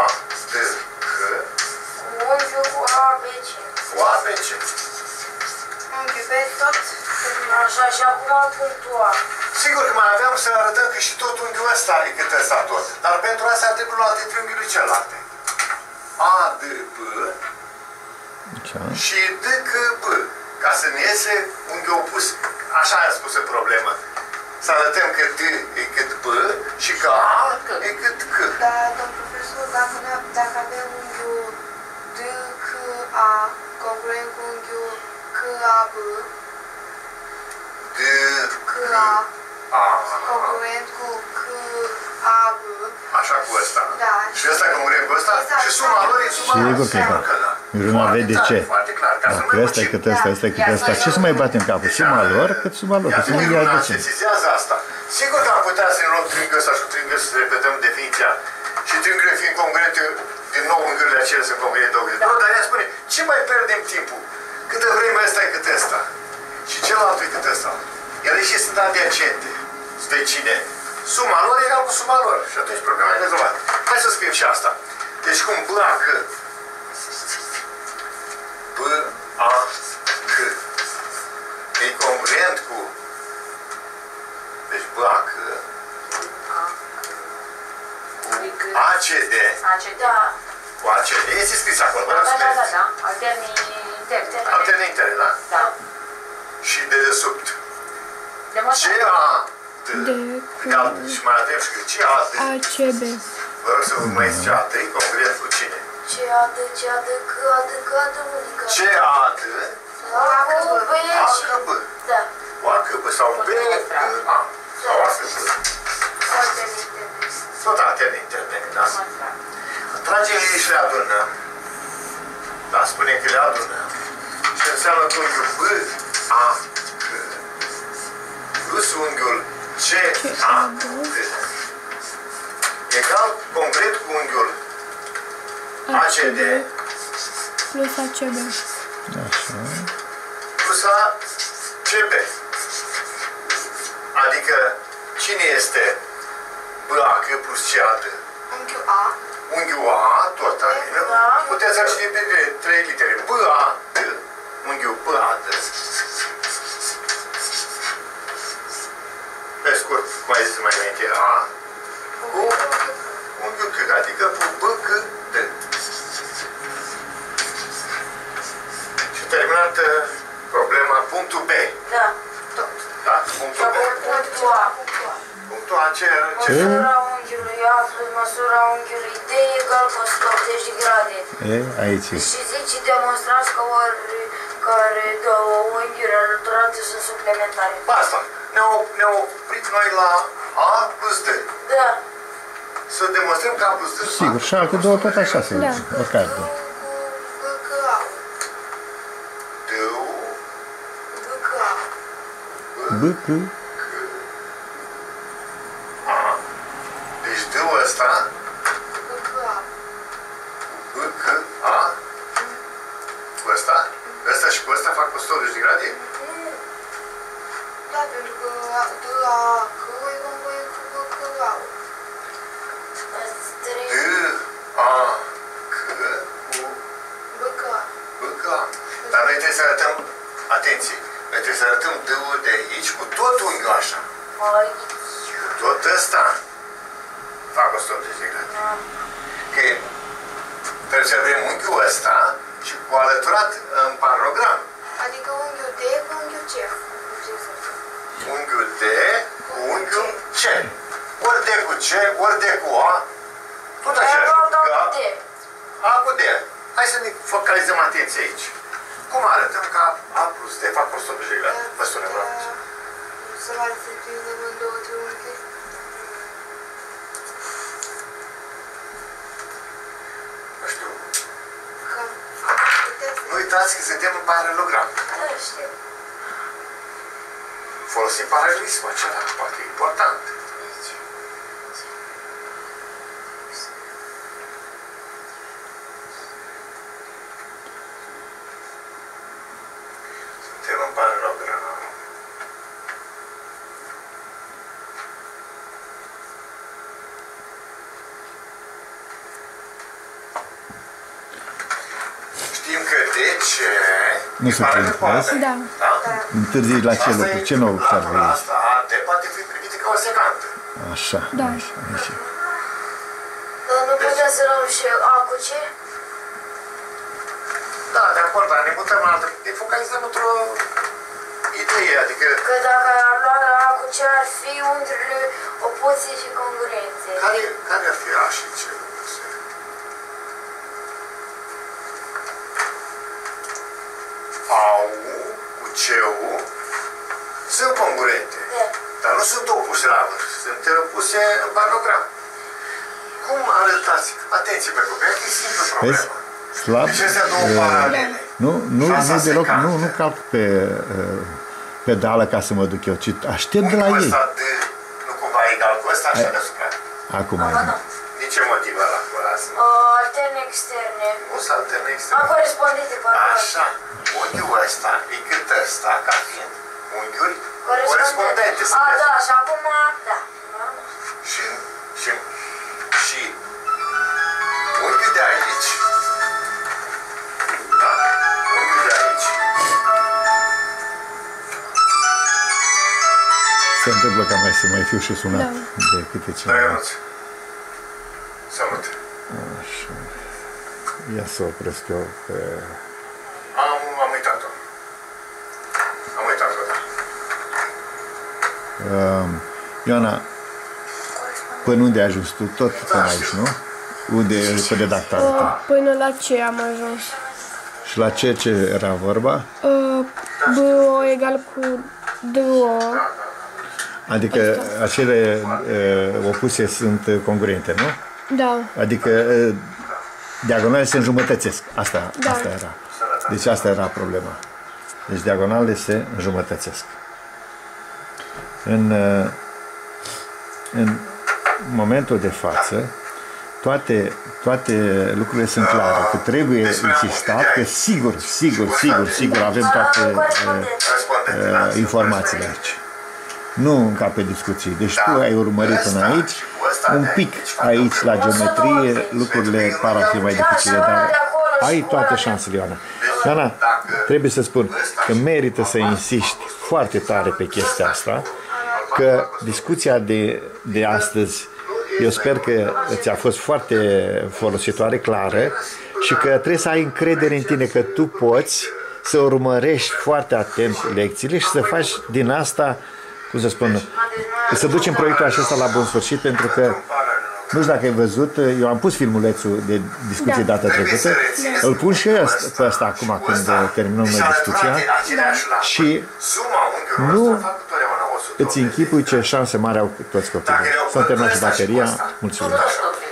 D, C. Unghiul cu A, B, C. Cu A, B, C. Unghiul B, tot. Așa, și acum punctul A. Sigur că mai aveam să arătăm că și tot unghiul ăsta e cât ăsta tot. Dar pentru asta ar trebui luate triunghiului celelalte. A, D, B. Și D, C, B. Ca să ne iese unghiul opus. Așa a spus în problemă. Să arătăm că D e cât B și că A e cât C. Dar, domn profesor, dacă avem unghiul D, C, A, congruent cu unghiul C, A, B, D, C, A, A. congruent cu C, A, B. Așa cu ăsta. Da. Și ăsta congruent cu ăsta? Exact. Și suma lor e suma lor. Sigur că da. Nu vede de ce. Foarte clar. Dacă ăsta e cât ăsta, ăsta e cât ăsta, ce să mai batem capul? Suma lor, cât suma lor, că să nu ia de ce. Sesizează asta. Sigur că am putea să ne luăm triunghiul ăsta și cu triunghiul să repetăm definiția. Și triunghiurile fiind congruente, din nou unghiurile acelea sunt congruente două unghiuri. Dar ea spune, ce mai pierdem timpul? Câtă vreme ăsta e cât ăsta. Și celălalt e cât ăsta. Iar și sunt adiacente. Vecine. Suma lor egal cu suma lor. Și atunci problema e rezolvată. Hai să scriem și asta. Deci cum B, A, C. B, A, C. E congruent cu... Deci B, A, C. Cu ACD. Da. Cu ACD. Este scris acolo. Da. Alternii interne. Alterne interne, da? Da. Și de desubt. Demonstrare. CAD. Și mai avem și CAD. ACB. Vă rog să vă mai zice CAD, congruent cu cine? CAD, CAD, CAD, CAD, unică. CAD. A, cu B și... ACB. Da. Cu ACB sau B, A. Sau ACB. Alterne interne. Tot alterne interne, da? Tragem ei și le adunăm. Da, spune că le adunăm. Și înseamnă că unghiul B, A, C. Plus unghiul C, A, D. Egal concret cu unghiul ACD plus ACB. Așa. plus ACB. Adică cine este BAC plus CAD? Unghiul A. Unghiul A, tot are. Puteți să citi de 3 litere. BAD. Unghiul BAD. Pe scurt, cum ai zis mai înainte, A. Cu unghiul C, adică cu BCD. Și terminat problema punctul B. Da. Da? Punctul B. Punctul A. Punctul A, ce? Măsura unghiului A plus măsura unghiului D egal cu 180 de grade. E, aici e. Și zice, demonstrați că ori care două unghiuri alăturate sunt suplimentare. Asta. Ne-au oprit noi la A plus D. Da. Să demonstrăm că A plus D. Sigur, și alte două tot așa se duce. Măcar două. B, C. Deci D-ul ăsta B, C, A cu ăsta, ăsta și cu ăsta fac 180 de grade? Da, pentru că D, A, C e congruent cu B, C, A. D, A, C cu B, C, A. B, C, A. Dar noi trebuie să arătăm, atenție, noi trebuie să arătăm D-ul de aici cu tot unghiul așa. Cu tot ăsta fac 180 de grade. Că trebuie să avem unghiul ăsta și cu alăturat în paralogram. Adică unghiul D cu unghiul C. Unghiul D cu unghiul C. Ori D cu C, ori D cu A. Tot așa. A cu D. Hai să ne focalizăm atenție aici. Cum arătăm că A plus D fac 180 de grade? Vă sună vreau. Să mai se prindem în două triunghi. Nu știu. Puteți Nu uitați că suntem în paralogram. să știu. Folosim paralelismul acela, poate e important. Suntem în paralogram. De ce? Nu se pare prind, că poate. Da. Da? Întârzi la ce loc? Ce nou observă ei? Asta de poate fi privită ca o secandă. Așa, Da. așa. Nu putem să luăm și A cu C? Da, de acord, dar ne mutăm la altă. Ne focalizăm într-o idee, adică Că dacă ar lua la A cu C ar fi între opoziție și congruențe. care ar fi A și C? A-ul cu C-ul sunt congruente, Da. dar nu sunt opuse la vârf, sunt puse în paralogram. Cum arătați? Atenție pe copii, e simplu Vezi? problema. Slab. Deci astea două paralele. Nu Fața deloc, secandă. nu calc pe pedală ca să mă duc eu, ci aștept de la Unghiul ei. ăsta de, nu cumva egal cu ăsta, așa deasupra. Acum, Din ce motiv ăla cu ăla? Alterne externe. Nu s-a alternat A extern. corespondente, pardon. Așa, unghiul ăsta e cât ăsta, ca fiind unghiuri corespondente. A, da, și acum, da. Și unghiul de aici, da, unghiul de aici, se întâmplă ca mai să mai fiu și sunat de câte da, cineva. Ionuț, salut. Așa. Ia să opresc eu pe... Am uitat-o. Am uitat-o, da. Ioana, până unde ai ajuns tu? Tot până aici, nu? Unde e pe redactarea ta? Până la ce am ajuns? Și la ce era vorba? B-O egal cu D-O. Adică acele opuse sunt congruente, nu? Da. Adică diagonalele se înjumătățesc. Asta Da. era. Deci asta era problema. Deci diagonalele se înjumătățesc. În momentul de față, toate lucrurile sunt clare, că trebuie insistat, că sigur avem toate informațiile aici. Nu încape discuții. Deci tu ai urmărit până aici, un pic aici la geometrie, lucrurile par a fi mai dificile, dar ai toate șansele, Ioana. Ioana, trebuie să spun că merită să insiști foarte tare pe chestia asta, că discuția de astăzi, eu sper că ți-a fost foarte folositoare, clară, și că trebuie să ai încredere în tine că tu poți să urmărești foarte atent lecțiile și să faci din asta, cum să spun, să ducem proiectul acesta la bun sfârșit, pentru că nu știu dacă ai văzut, eu am pus filmulețul de discuție data trecută, îl pun și eu pe ăsta acum când terminăm noi discuția, și nu îți închipui ce șanse mari au toți copiii. S-a terminat și bateria, mulțumesc!